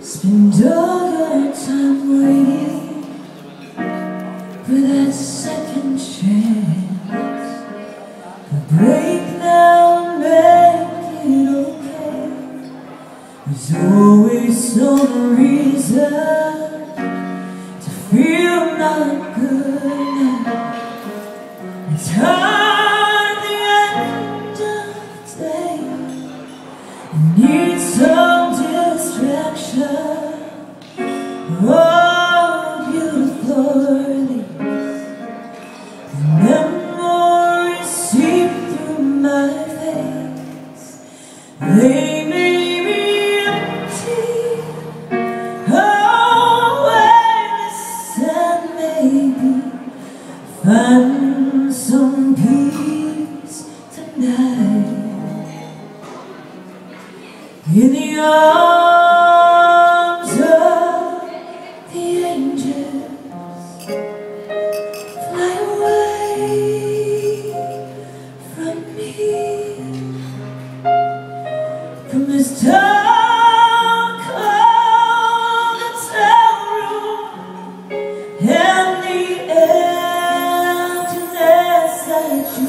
Spend all your time waiting for that second chance to break down, make it okay. There's always some reason to feel not good now. It's hard at the end of the day. You need some distraction. Oh, beautiful release. The memories seep through my veins. They may be empty. Oh, witness and maybe find some peace tonight. In the arms of the angels, fly away from me, from this dark, cold hotel room, and the emptiness that you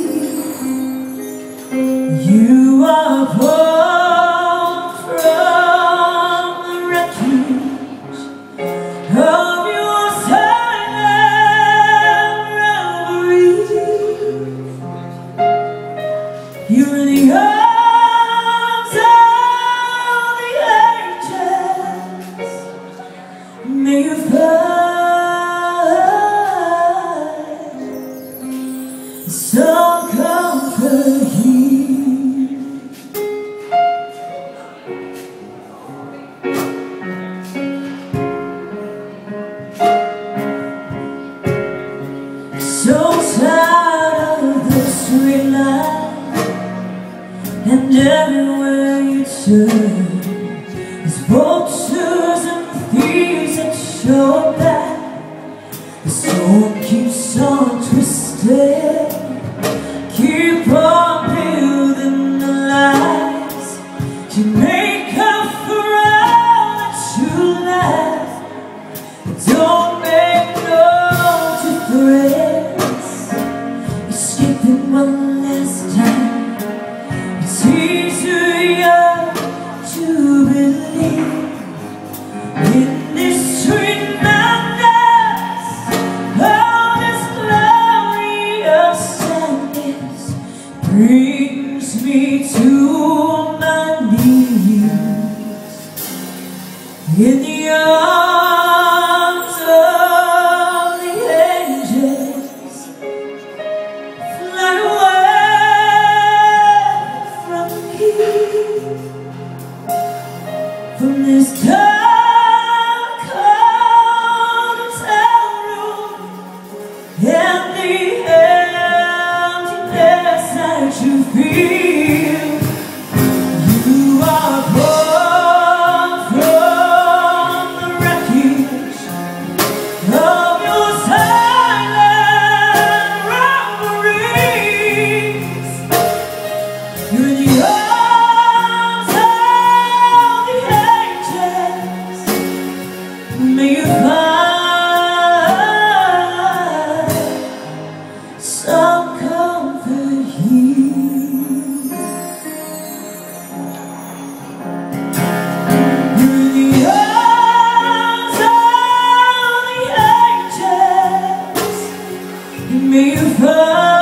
feel. You are born from the refuge of your silent reveries. You're in the arms of the angels. May you find some comfort here. So tired of the straight line, and everywhere you turn, there's vultures and thieves at your back. The storm keeps on twisting, keep on building the lies. You make up for all that you lack. Don't make no difference. Escaping one last time. It's easier to believe in this sweet madness, all this glorious sadness brings me to my knees. In the arms of the angels, fly away from me, from this dark, cold hotel room, and the emptiness that you feel. You are born from the refuge of your silent reveries. You're in the arms of the angels. May you find some comfort here. You're in the arms of the angels. May you find